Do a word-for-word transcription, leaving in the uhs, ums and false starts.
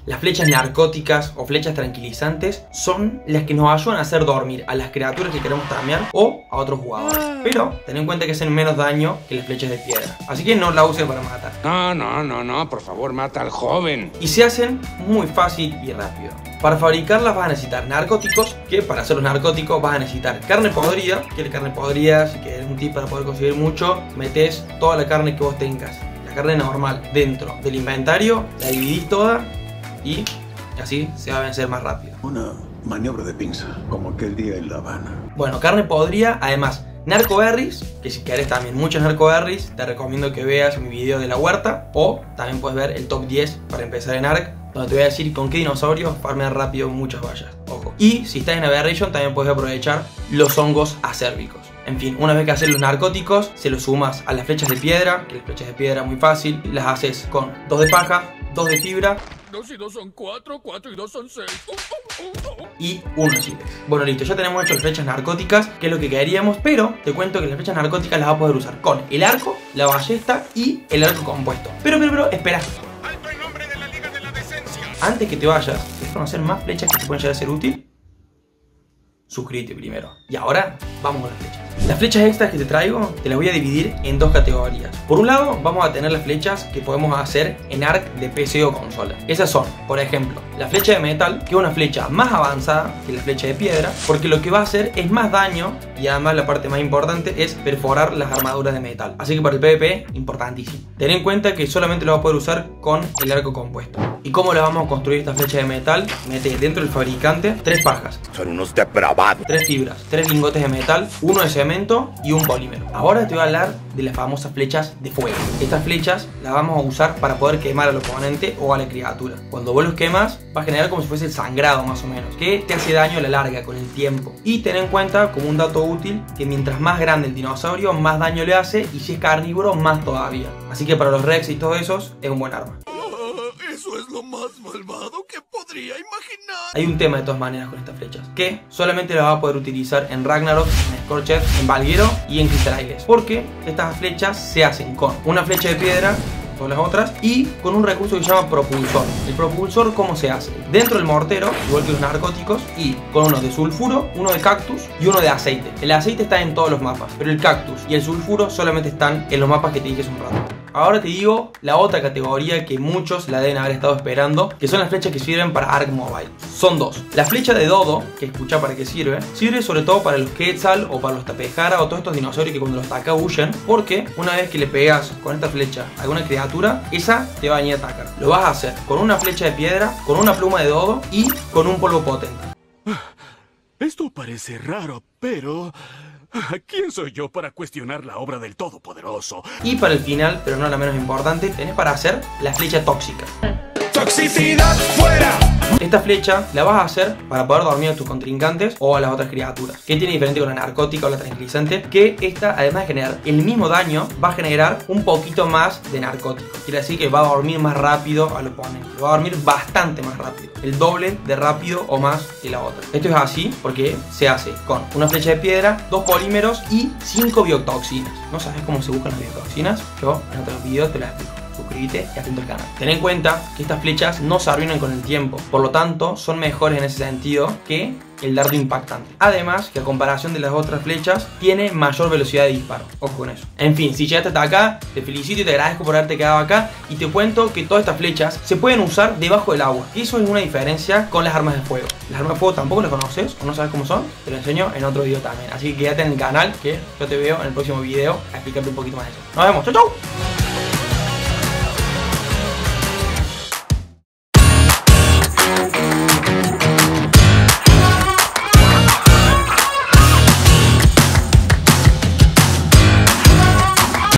Las flechas narcóticas o flechas tranquilizantes son las que nos ayudan a hacer dormir a las criaturas que queremos tamear o a otros jugadores. Pero ten en cuenta que hacen menos daño que las flechas de piedra, así que no la uses para matar. No, no, no, no, por favor, mata al joven. Y se hacen muy fácil y rápido. Para fabricarlas vas a necesitar narcóticos, que para hacer los narcóticos vas a necesitar carne podrida, que la carne podrida, si quieres un tip para poder conseguir mucho, metes toda la carne que vos tengas, la carne normal, dentro del inventario, la dividís toda y así se va a vencer más rápido. Una maniobra de pinza, como aquel día en La Habana. Bueno, carne podrida, además narcoberries, que si querés también muchos narcoberries, te recomiendo que veas mi video de la huerta, o también puedes ver el top diez para empezar en Ark, donde te voy a decir con qué dinosaurios farmear rápido muchas vallas. Ojo. Y si estás en Aberration también puedes aprovechar los hongos acérricos. En fin, una vez que haces los narcóticos, se los sumas a las flechas de piedra, que las flechas de piedra muy fácil, las haces con dos de paja, dos de fibra, Dos y dos son cuatro, cuatro y dos son seis. Uh, uh, uh, uh. y uno de chiles. Bueno, listo, ya tenemos hecho las flechas narcóticas, que es lo que queríamos, pero te cuento que las flechas narcóticas las vas a poder usar con el arco, la ballesta y el arco compuesto. Pero, pero, pero, espera. Alto en nombre de la Liga de la Decencia. Antes que te vayas, ¿quieres conocer más flechas que te pueden llegar a ser útil? Suscríbete primero. Y ahora, vamos con las flechas. Las flechas extras que te traigo te las voy a dividir en dos categorías. Por un lado vamos a tener las flechas que podemos hacer en Ark de P C o consola. Esas son, por ejemplo, la flecha de metal, que es una flecha más avanzada que la flecha de piedra, porque lo que va a hacer es más daño y además la parte más importante es perforar las armaduras de metal. Así que para el PvP, importantísimo. Ten en cuenta que solamente lo vas a poder usar con el arco compuesto. ¿Y cómo le vamos a construir esta flecha de metal? Mete dentro del fabricante tres pajas, Son unos depravados. tres fibras, tres lingotes de metal, uno de cemento y un polímero. Ahora te voy a hablar de las famosas flechas de fuego. Estas flechas las vamos a usar para poder quemar al oponente o a la criatura. Cuando vos los quemas va a generar como si fuese el sangrado más o menos, que te hace daño a la larga con el tiempo. Y ten en cuenta como un dato útil que mientras más grande el dinosaurio más daño le hace, y si es carnívoro más todavía. Así que para los Rex y todos esos es un buen arma. Eso es lo más malvado que podría imaginar. Hay un tema de todas maneras con estas flechas, que solamente las vas a poder utilizar en Ragnarok, en Scorched, en Valguero y en Crystal Isles, porque estas flechas se hacen con una flecha de piedra, todas las otras, y con un recurso que se llama propulsor. El propulsor, ¿cómo se hace? Dentro del mortero, igual que los narcóticos, y con uno de sulfuro, uno de cactus y uno de aceite. El aceite está en todos los mapas, pero el cactus y el sulfuro solamente están en los mapas que te dije hace un rato. Ahora te digo la otra categoría que muchos la deben haber estado esperando, que son las flechas que sirven para Ark Mobile. Son dos. La flecha de Dodo, que escucha para qué sirve, sirve sobre todo para los Quetzal o para los Tapejara o todos estos dinosaurios que cuando los ataca huyen, porque una vez que le pegas con esta flecha a alguna criatura, esa te va a venir a atacar. Lo vas a hacer con una flecha de piedra, con una pluma de Dodo y con un polvo potente. Esto parece raro, pero... ¿quién soy yo para cuestionar la obra del Todopoderoso? Y para el final, pero no la menos importante, tenés para hacer la flecha tóxica. ¡Toxicidad fuera! Esta flecha la vas a hacer para poder dormir a tus contrincantes o a las otras criaturas. ¿Qué tiene diferente con la narcótica o la tranquilizante? Que esta, además de generar el mismo daño, va a generar un poquito más de narcótico. Quiere decir que va a dormir más rápido al oponente. Va a dormir bastante más rápido. El doble de rápido o más que la otra. Esto es así porque se hace con una flecha de piedra, dos polímeros y cinco biotoxinas. ¿No sabes cómo se buscan las biotoxinas? Yo en otros videos te las explico. Suscríbete y atento al canal. Ten en cuenta que estas flechas no se arruinan con el tiempo, por lo tanto son mejores en ese sentido que el dardo impactante. Además que a comparación de las otras flechas tiene mayor velocidad de disparo. Ojo con eso. En fin, si llegaste hasta acá, te felicito y te agradezco por haberte quedado acá, y te cuento que todas estas flechas se pueden usar debajo del agua, y eso es una diferencia con las armas de fuego. Las armas de fuego tampoco las conoces o no sabes cómo son, te lo enseño en otro video también, así que quédate en el canal que yo te veo en el próximo video a explicarte un poquito más de eso. Nos vemos, chau chau.